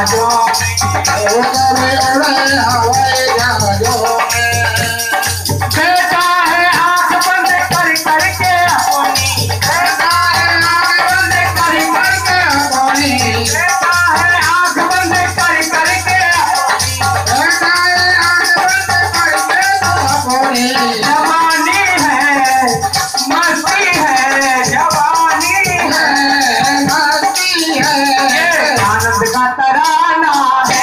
जहाजों में हवाई जहाजों में बेटा है आंख बंद कर करके अपनी बेटा है आंख बंद कर करके अपनी बेटा है आंख बंद कर करके अपनी बेटा है आंख बंद करके अपनी जवानी है मस्ती है जवानी है मस्ती है ये आनंद का तराना है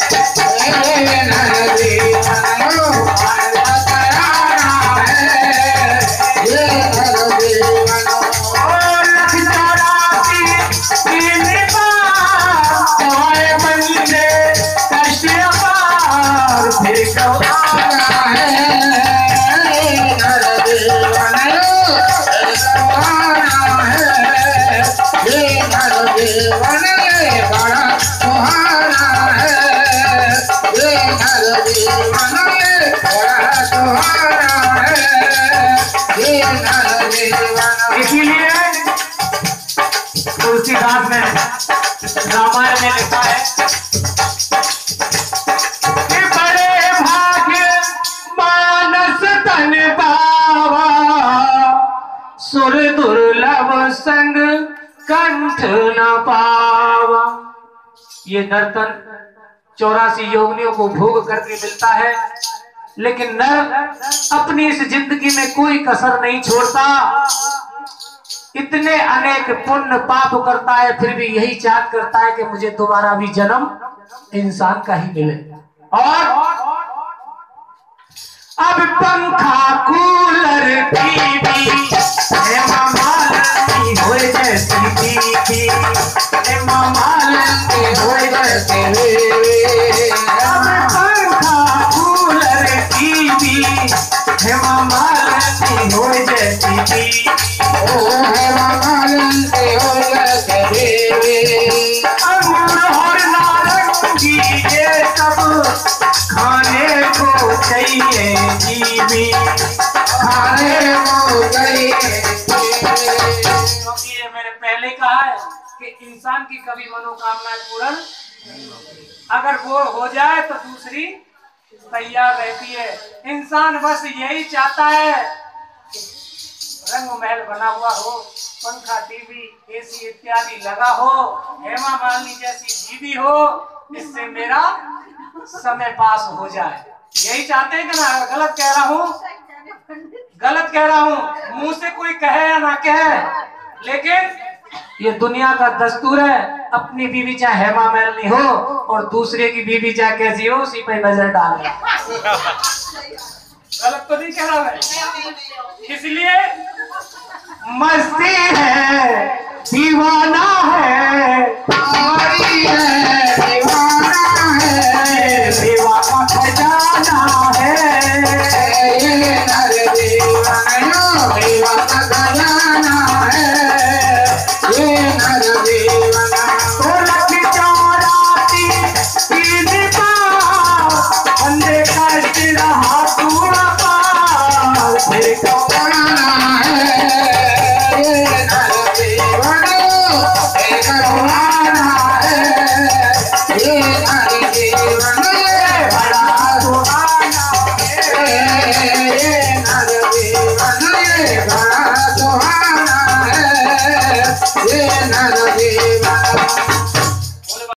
इसीलिए तुलसीदास ने रामायण में लिखा है कि बड़े भाग्य मानस तन पावा सुर दुर्लभ संग कंठ न पावा। ये नर्तन 84 योगिनियों को भोग करके मिलता है, लेकिन नर अपनी इस जिंदगी में कोई कसर नहीं छोड़ता। इतने अनेक पुण्य पाप करता है, फिर भी यही चाहत करता है कि मुझे दोबारा भी जन्म इंसान का ही मिले। और अब पंखा कूलर टीवी हो जैसी दीदी हो जैसे पंखा कूलर टीवी हेमा मालिनी हो जैसी दी हेमा मालिनी हो जैसे देवी अंगूर और नारंगी ये सब खाने को चाहिए जीवी खाने को चाहिए। क्योंकि ये मैंने पहले कहा है कि इंसान की कभी मनोकामनाएं पूर्ण अगर वो हो जाए तो दूसरी तैयार रहती है। इंसान बस यही चाहता है रंग महल बना हुआ हो, पंखा टीवी एसी इत्यादि लगा हो, हेमा मालिनी जैसी बीवी हो, इससे मेरा समय पास हो जाए। यही चाहते हैं कि ना? गलत कह रहा हूँ? गलत कह रहा हूँ? मुंह से कोई कहे या ना कहे, लेकिन ये दुनिया का दस्तूर है। अपनी बीवी चाहे हेमा मालिनी हो और दूसरे की बीवी चाहे कैसी हो, उसी पे नजर डाले। गलत तो नहीं कह रहा मैं। इसलिए मस्ती है दीवाना है दीवाना है दीवाना खजाना है दीवाना खजाना है ये नर दीवाना बंदे का रहा पूरा पार फिर कौन ये नर